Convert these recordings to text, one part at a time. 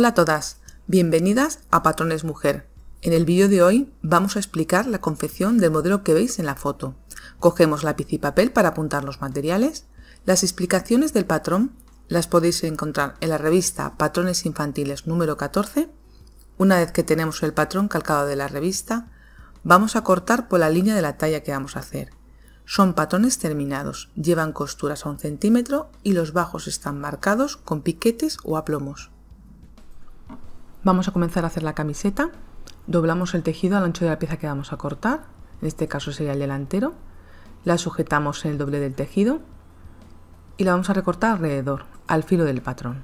Hola a todas, bienvenidas a Patrones Mujer. En el vídeo de hoy vamos a explicar la confección del modelo que veis en la foto. Cogemos lápiz y papel para apuntar los materiales. Las explicaciones del patrón las podéis encontrar en la revista Patrones Infantiles número 14. Una vez que tenemos el patrón calcado de la revista, vamos a cortar por la línea de la talla que vamos a hacer. Son patrones terminados, llevan costuras a 1 centímetro y los bajos están marcados con piquetes o aplomos. Vamos a comenzar a hacer la camiseta. Doblamos el tejido al ancho de la pieza que vamos a cortar, en este caso sería el delantero. La sujetamos en el doble del tejido y la vamos a recortar alrededor, al filo del patrón.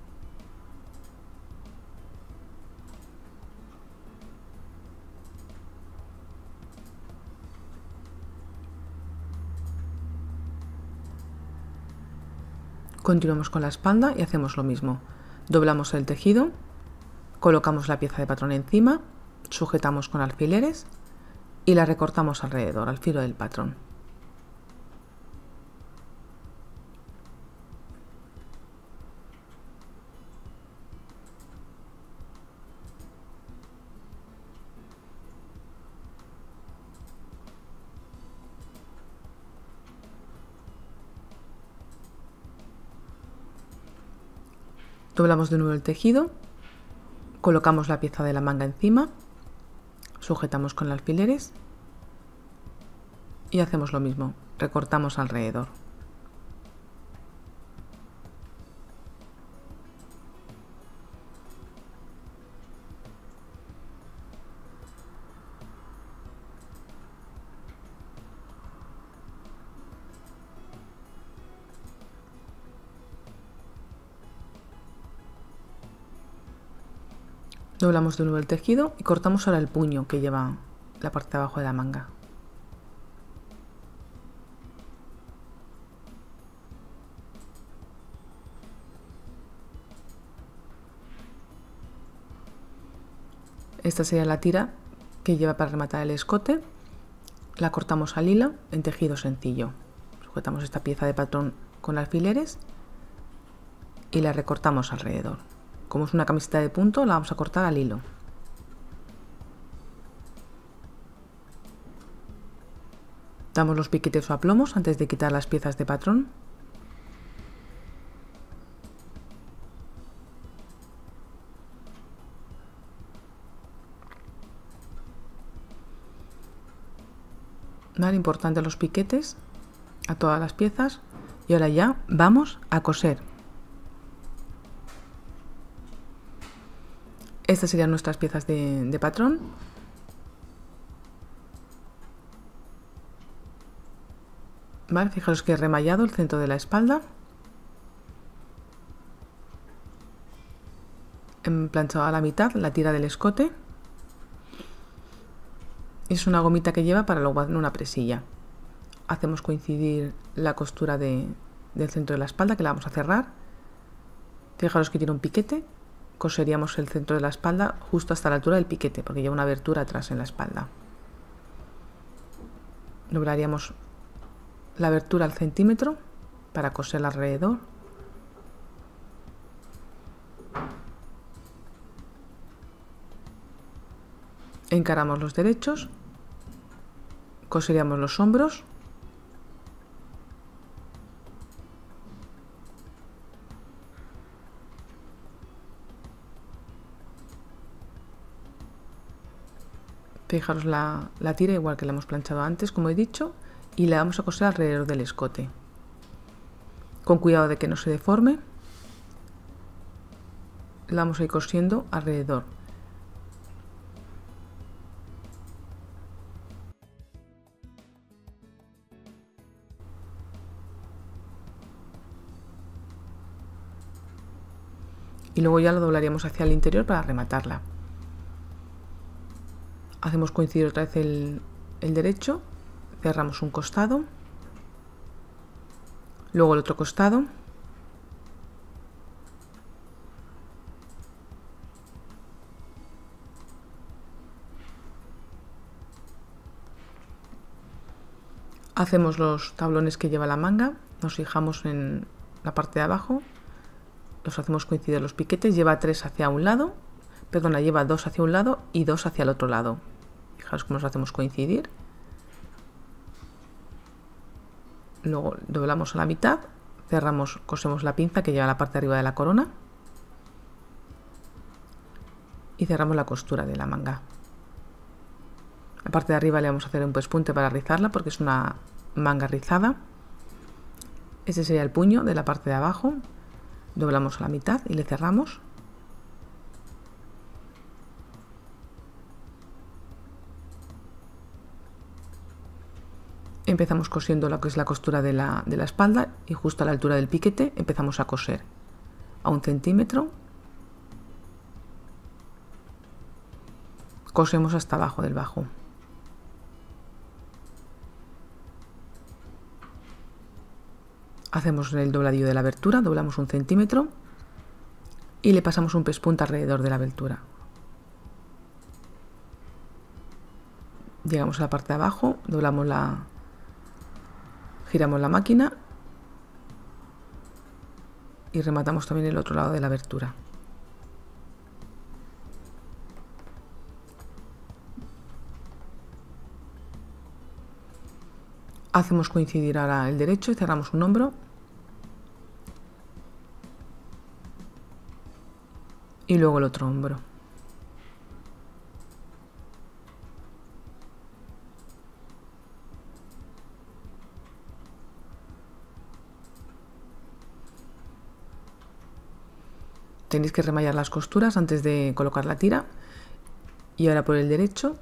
Continuamos con la espalda y hacemos lo mismo. Doblamos el tejido, colocamos la pieza de patrón encima, sujetamos con alfileres y la recortamos alrededor, al filo del patrón. Doblamos de nuevo el tejido, colocamos la pieza de la manga encima, sujetamos con alfileres y hacemos lo mismo, recortamos alrededor. Doblamos de nuevo el tejido y cortamos ahora el puño que lleva la parte de abajo de la manga. Esta sería la tira que lleva para rematar el escote. La cortamos al hilo en tejido sencillo. Sujetamos esta pieza de patrón con alfileres y la recortamos alrededor. Como es una camiseta de punto, la vamos a cortar al hilo. Damos los piquetes o aplomos antes de quitar las piezas de patrón. Vale, importante los piquetes a todas las piezas. Y ahora ya vamos a coser. Estas serían nuestras piezas de patrón. Vale, fijaros que he remallado el centro de la espalda. He planchado a la mitad la tira del escote. Es una gomita que lleva para luego hacer una presilla. Hacemos coincidir la costura del centro de la espalda, que la vamos a cerrar. Fijaros que tiene un piquete. Coseríamos el centro de la espalda justo hasta la altura del piquete, porque lleva una abertura atrás en la espalda. Doblaríamos la abertura al centímetro para coser alrededor. Encaramos los derechos, coseríamos los hombros. Fijaros la tira igual que la hemos planchado antes, como he dicho, y la vamos a coser alrededor del escote. Con cuidado de que no se deforme, la vamos a ir cosiendo alrededor. Y luego ya lo doblaríamos hacia el interior para rematarla. Hacemos coincidir otra vez el derecho, cerramos un costado, luego el otro costado, hacemos los tablones que lleva la manga, nos fijamos en la parte de abajo, los hacemos coincidir los piquetes, lleva 3 hacia un lado, perdona, lleva 2 hacia un lado y 2 hacia el otro lado. Fijaos cómo los hacemos coincidir. Luego doblamos a la mitad, cerramos, cosemos la pinza que lleva la parte de arriba de la corona y cerramos la costura de la manga. La parte de arriba le vamos a hacer un pespunte para rizarla porque es una manga rizada. Este sería el puño de la parte de abajo. Doblamos a la mitad y le cerramos. Empezamos cosiendo lo que es la costura de la espalda y justo a la altura del piquete empezamos a coser a 1 centímetro. Cosemos hasta abajo del bajo. Hacemos el dobladillo de la abertura, doblamos 1 centímetro y le pasamos un pespunte alrededor de la abertura. Llegamos a la parte de abajo, giramos la máquina y rematamos también el otro lado de la abertura. Hacemos coincidir ahora el derecho y cerramos un hombro. Y luego el otro hombro. Tenéis que remallar las costuras antes de colocar la tira. Y ahora por el derecho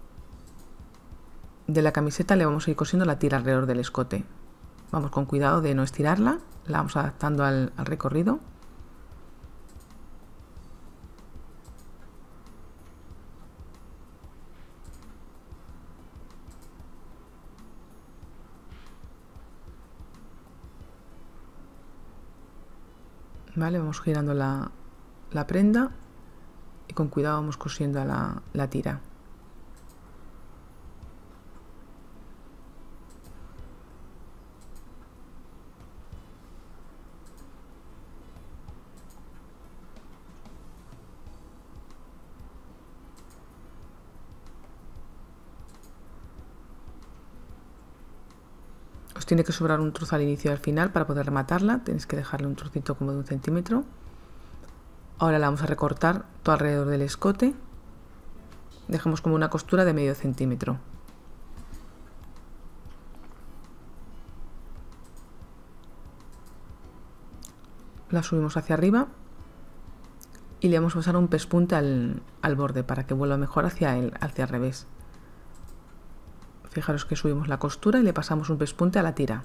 de la camiseta le vamos a ir cosiendo la tira alrededor del escote. Vamos con cuidado de no estirarla, la vamos adaptando al recorrido. Vale, vamos girando la prenda y con cuidado vamos cosiendo a la tira. Os tiene que sobrar un trozo al inicio y al final para poder rematarla. Tenéis que dejarle un trocito como de 1 centímetro. Ahora la vamos a recortar todo alrededor del escote. Dejamos como una costura de medio centímetro. La subimos hacia arriba y le vamos a pasar un pespunte al borde para que vuelva mejor hacia el revés. Fijaros que subimos la costura y le pasamos un pespunte a la tira.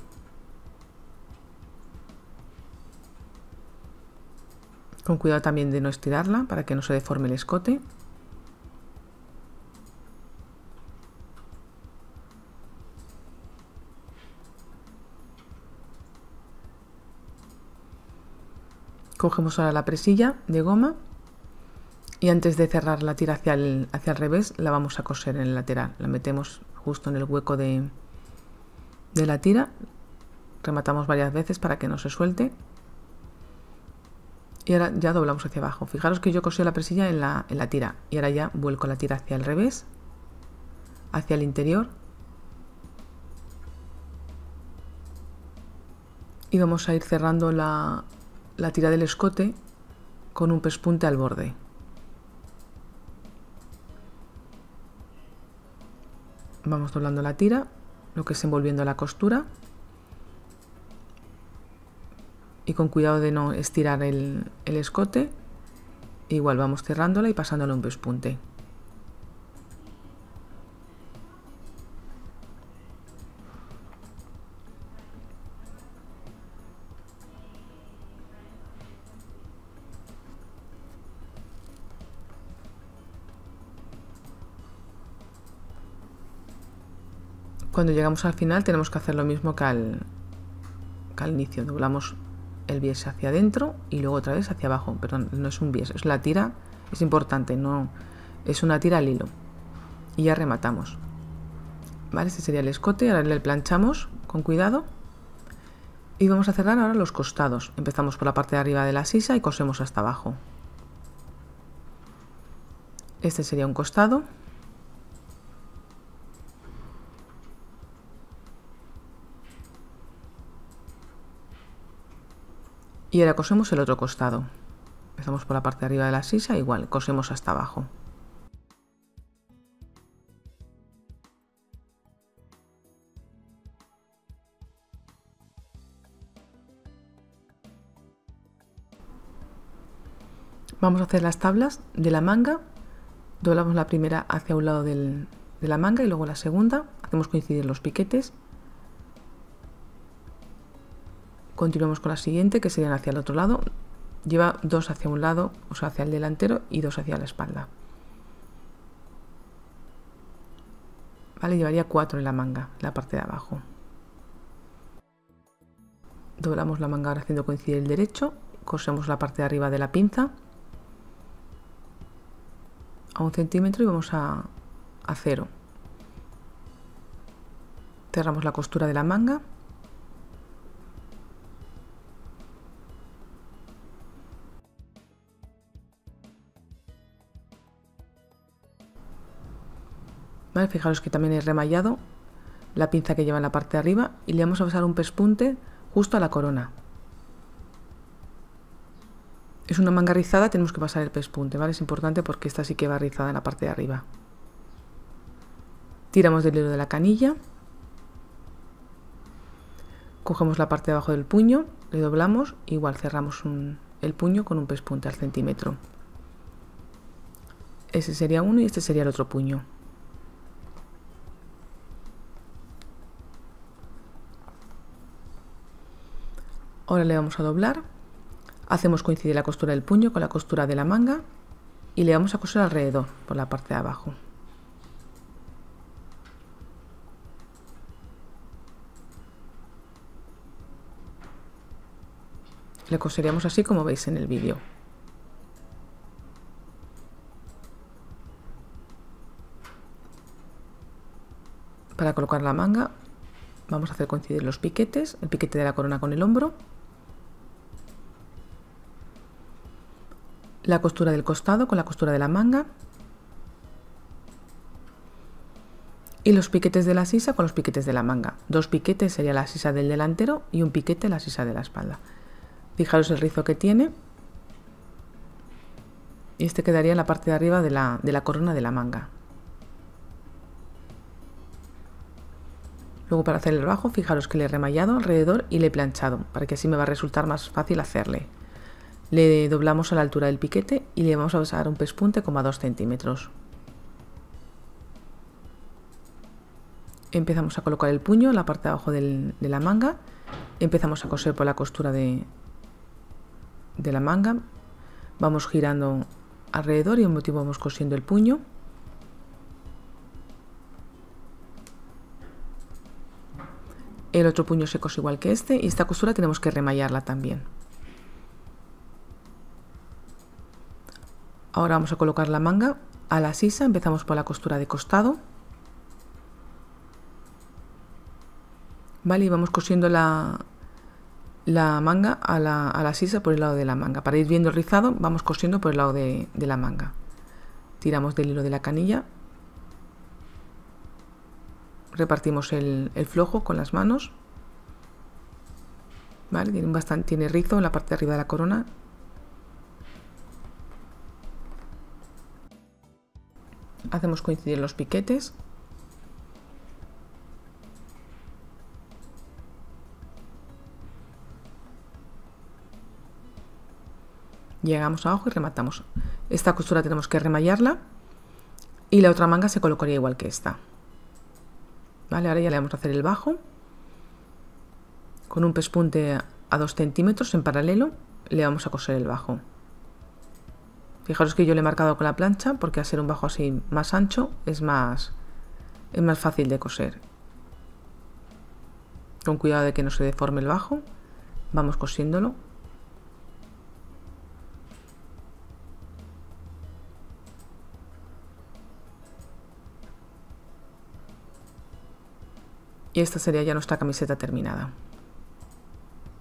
Con cuidado también de no estirarla para que no se deforme el escote. Cogemos ahora la presilla de goma y antes de cerrar la tira hacia el revés la vamos a coser en el lateral. La metemos justo en el hueco de la tira, rematamos varias veces para que no se suelte y ahora ya doblamos hacia abajo. Fijaros que yo cosí la presilla en la tira y ahora ya vuelco la tira hacia el revés, hacia el interior y vamos a ir cerrando la tira del escote con un pespunte al borde. Vamos doblando la tira, lo que es envolviendo la costura y con cuidado de no estirar el escote, igual vamos cerrándola y pasándole un pespunte. Cuando llegamos al final tenemos que hacer lo mismo que al inicio. Doblamos el bies hacia adentro y luego otra vez hacia abajo. Perdón, no es un bies, es la tira, es importante, no es una tira al hilo. Y ya rematamos. Vale, este sería el escote, ahora le planchamos con cuidado Y vamos a cerrar ahora los costados. Empezamos por la parte de arriba de la sisa y cosemos hasta abajo. Este sería un costado. Y ahora cosemos el otro costado. Empezamos por la parte de arriba de la sisa, igual, cosemos hasta abajo. Vamos a hacer las tablas de la manga. Doblamos la primera hacia un lado de la manga y luego la segunda. Hacemos coincidir los piquetes. Continuamos con la siguiente, que serían hacia el otro lado. Lleva dos hacia un lado, o sea, hacia el delantero, y dos hacia la espalda. Vale, llevaría 4 en la manga, en la parte de abajo. Doblamos la manga ahora haciendo coincidir el derecho. Cosemos la parte de arriba de la pinza a 1 centímetro y vamos a 0. Cerramos la costura de la manga. Vale, fijaros que también he remallado la pinza que lleva en la parte de arriba y le vamos a pasar un pespunte justo a la corona. Es una manga rizada, tenemos que pasar el pespunte, ¿vale? Es importante porque esta sí que va rizada en la parte de arriba. Tiramos del hilo de la canilla. Cogemos la parte de abajo del puño, le doblamos, igual cerramos el puño con un pespunte al centímetro. Ese sería uno y este sería el otro puño. Ahora le vamos a doblar. Hacemos coincidir la costura del puño con la costura de la manga y le vamos a coser alrededor por la parte de abajo. Le coseríamos así como veis en el vídeo. Para colocar la manga vamos a hacer coincidir los piquetes, el piquete de la corona con el hombro, la costura del costado con la costura de la manga y los piquetes de la sisa con los piquetes de la manga. 2 piquetes sería la sisa del delantero y un piquete la sisa de la espalda. Fijaros el rizo que tiene y este quedaría en la parte de arriba de la corona de la manga. Luego, para hacer el bajo, fijaros que le he remallado alrededor y le he planchado para que así me va a resultar más fácil hacerle. Le doblamos a la altura del piquete y le vamos a pasar un pespunte como a 2 centímetros. Empezamos a colocar el puño en la parte de abajo de la manga. Empezamos a coser por la costura de la manga. Vamos girando alrededor y al mismo tiempo vamos cosiendo el puño. El otro puño se cose igual que este y esta costura tenemos que remallarla también. Ahora vamos a colocar la manga a la sisa. Empezamos por la costura de costado. Vale, y vamos cosiendo la manga a la sisa por el lado de la manga. Para ir viendo el rizado vamos cosiendo por el lado de la manga. Tiramos del hilo de la canilla. Repartimos el flojo con las manos. Vale, tiene rizo en la parte de arriba de la corona. Hacemos coincidir los piquetes. Llegamos abajo y rematamos. Esta costura tenemos que remallarla y la otra manga se colocaría igual que esta. Vale, ahora ya le vamos a hacer el bajo. Con un pespunte a 2 centímetros en paralelo le vamos a coser el bajo. Fijaros que yo le he marcado con la plancha porque al ser un bajo así más ancho es más fácil de coser. Con cuidado de que no se deforme el bajo, vamos cosiéndolo. Y esta sería ya nuestra camiseta terminada.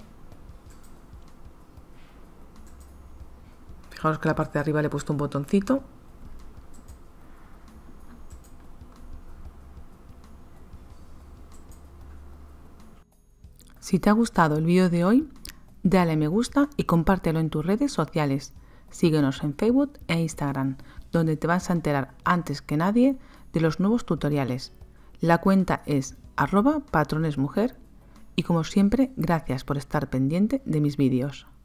Fijaos que a la parte de arriba le he puesto un botoncito. Si te ha gustado el vídeo de hoy, dale me gusta y compártelo en tus redes sociales. Síguenos en Facebook e Instagram, donde te vas a enterar antes que nadie de los nuevos tutoriales. La cuenta es @patronesmujer y como siempre, gracias por estar pendiente de mis vídeos.